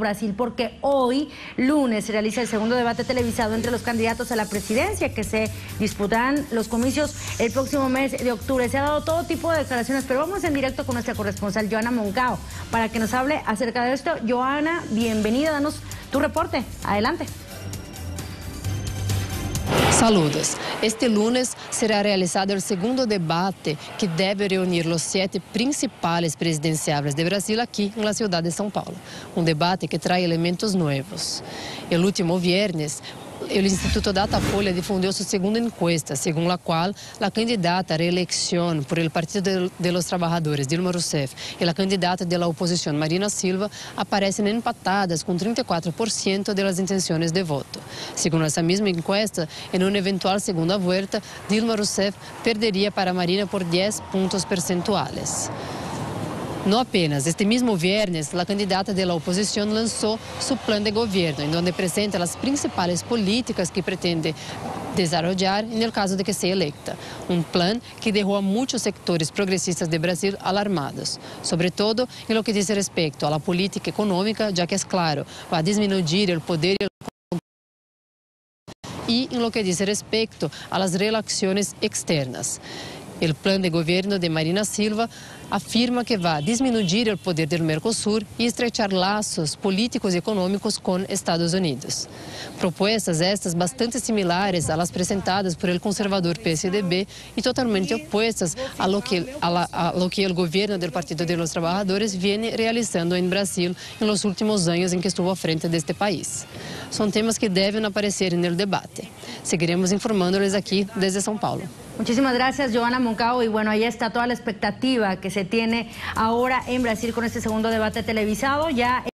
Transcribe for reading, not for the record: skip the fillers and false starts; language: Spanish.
Brasil, porque hoy, lunes, se realiza el segundo debate televisado entre los candidatos a la presidencia que se disputarán los comicios el próximo mes de octubre. Se ha dado todo tipo de declaraciones, pero vamos en directo con nuestra corresponsal Joana Moncao para que nos hable acerca de esto. Joana, bienvenida, danos tu reporte. Adelante. Saludos. Este lunes será realizado el segundo debate que debe reunir los 7 principales presidenciáveis de Brasil aquí en la ciudad de São Paulo. Un debate que trae elementos nuevos. El último viernes, el Instituto Datafolha difundió su segunda encuesta, según la cual la candidata a reelección por el Partido de los Trabajadores, Dilma Rousseff, y la candidata de la oposición, Marina Silva, aparecen empatadas con 34% de las intenciones de voto. Según esa misma encuesta, en una eventual segunda vuelta, Dilma Rousseff perdería para Marina por 10 puntos percentuales. No apenas, este mismo viernes, la candidata de la oposición lanzó su plan de gobierno, en donde presenta las principales políticas que pretende desarrollar en el caso de que sea electa. Un plan que dejó a muchos sectores progresistas de Brasil alarmados, sobre todo en lo que dice respecto a la política económica, ya que es claro, va a disminuir el poder y en lo que dice respecto a las relaciones externas. El plan de gobierno de Marina Silva afirma que va a disminuir el poder del Mercosur y estrechar lazos políticos y económicos con Estados Unidos. Propuestas estas bastante similares a las presentadas por el conservador PSDB y totalmente opuestas a lo que el gobierno del Partido de los Trabajadores viene realizando en Brasil en los últimos años en que estuvo a frente de este país. Son temas que deben aparecer en el debate. Seguiremos informándoles aquí desde São Paulo. Muchísimas gracias, Joana Moncao. Y bueno, ahí está toda la expectativa que se tiene ahora en Brasil con este segundo debate televisado. Ya